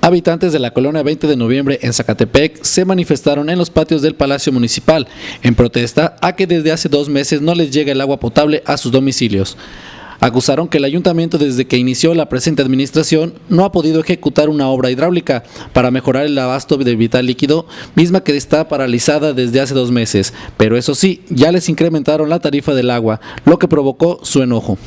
Habitantes de la colonia 20 de noviembre en Zacatepec se manifestaron en los patios del Palacio Municipal en protesta a que desde hace 2 meses no les llega el agua potable a sus domicilios. Acusaron que el ayuntamiento, desde que inició la presente administración, no ha podido ejecutar una obra hidráulica para mejorar el abasto de vital líquido, misma que está paralizada desde hace 2 meses. Pero eso sí, ya les incrementaron la tarifa del agua, lo que provocó su enojo.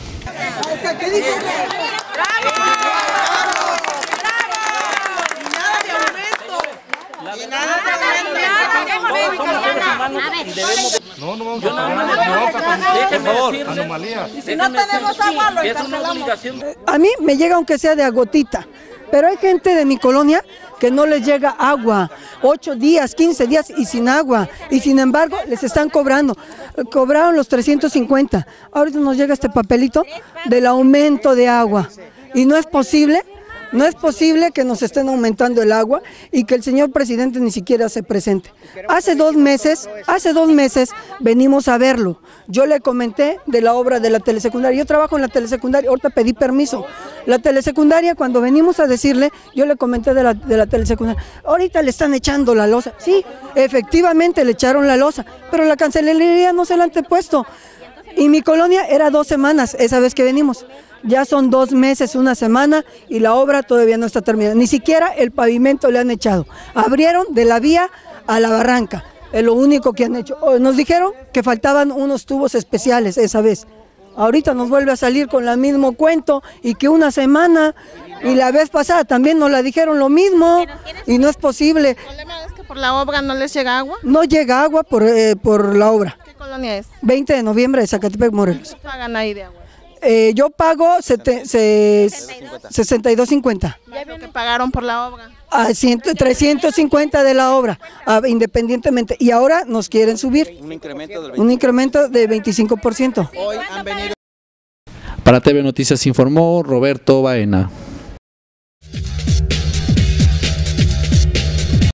Si no tenemos agua, lo encarcelamos. A mí me llega aunque sea de agotita, pero hay gente de mi colonia que no les llega agua, 8 días, 15 días y sin agua, y sin embargo les están cobrando, cobraron los 350, ahorita nos llega este papelito del aumento de agua, y no es posible que nos estén aumentando el agua y que el señor presidente ni siquiera se presente. Hace 2 meses venimos a verlo. Yo le comenté de la obra de la telesecundaria. Yo trabajo en la telesecundaria, ahorita pedí permiso. La telesecundaria, cuando venimos a decirle, yo le comenté de la telesecundaria. Ahorita le están echando la losa. Sí, efectivamente le echaron la losa, pero la cancelería no se la han puesto. Y mi colonia era 2 semanas, esa vez que venimos. Ya son 2 meses, 1 semana y la obra todavía no está terminada. Ni siquiera el pavimento le han echado. Abrieron de la vía a la barranca, es lo único que han hecho. Nos dijeron que faltaban unos tubos especiales esa vez. Ahorita nos vuelve a salir con el mismo cuento y que 1 semana, y la vez pasada también nos la dijeron lo mismo y no es posible. ¿El problema es que por la obra no les llega agua? No llega agua por la obra. ¿Qué colonia es? 20 de noviembre de Zacatepec, Morelos. ¿Qué pagan ahí de agua? Yo pago 62.50. ¿Lo que pagaron por la obra? 350 de la obra, independientemente. Y ahora nos quieren subir. Un incremento del 25%. Para TV Noticias informó Roberto Baena.